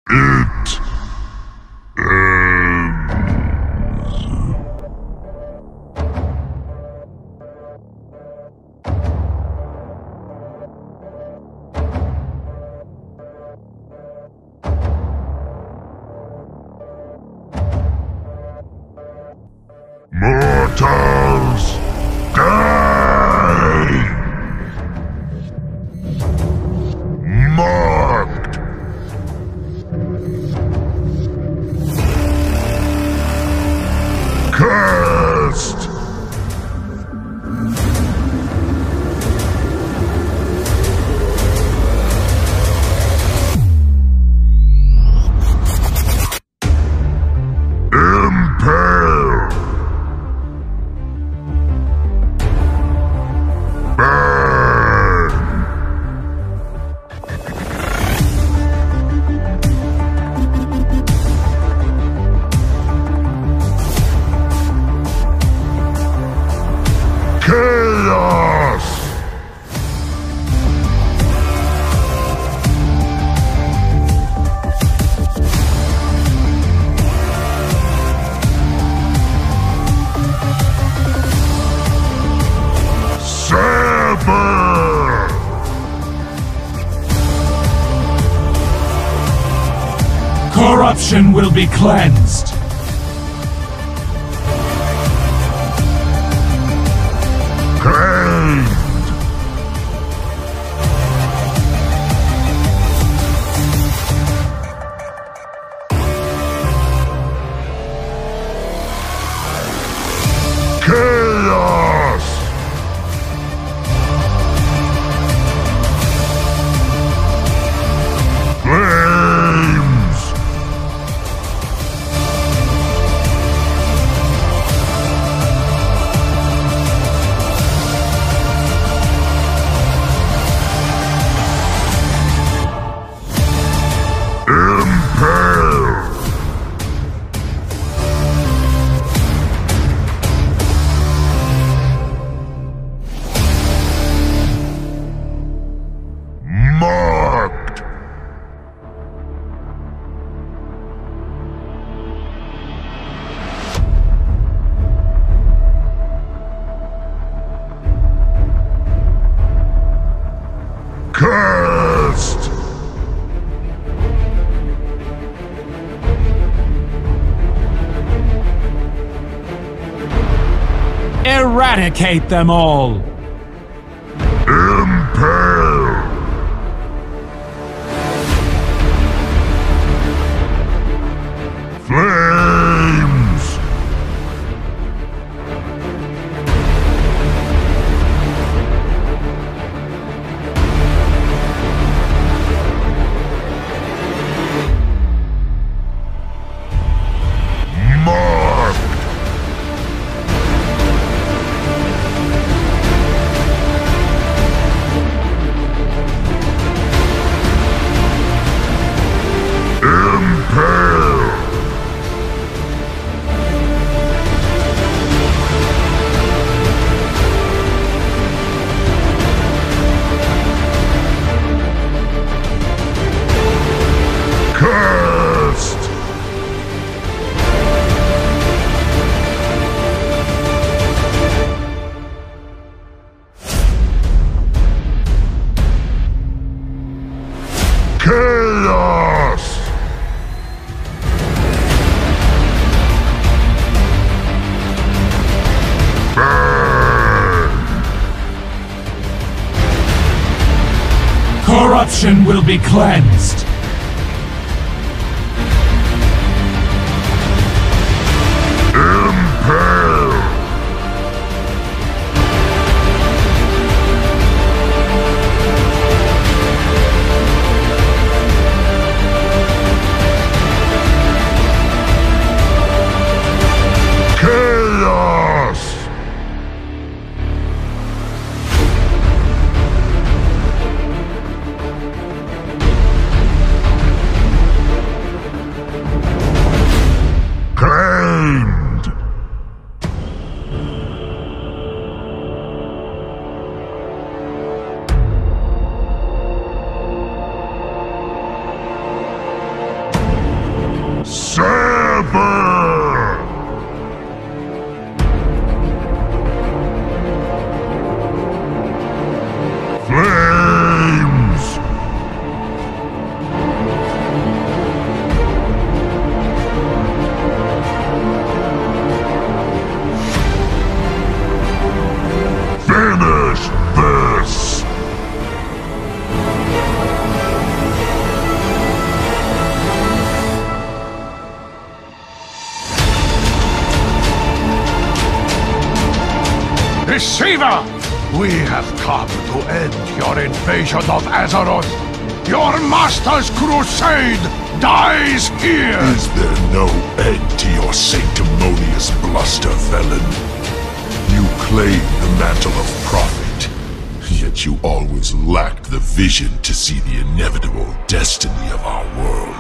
It ends. Mortals, die! Marked. Cursed. Impale. Burn. Chaos. Sever. Corruption will be cleansed. Claimed. Chaos. Flames. Impale. Marked. Cursed. Eradicate them all. Impale. Flames. Marked. Impale. Cursed. Chaos. Burn. Corruption will be cleansed. Impale. Chaos. Never! Flames! Finish this! Deceiver! We have come to end your invasion of Azeroth! Your master's crusade dies here! Is there no end to your sanctimonious bluster, Velen? You claim the mantle of prophet, yet you always lacked the vision to see the inevitable destiny of our world.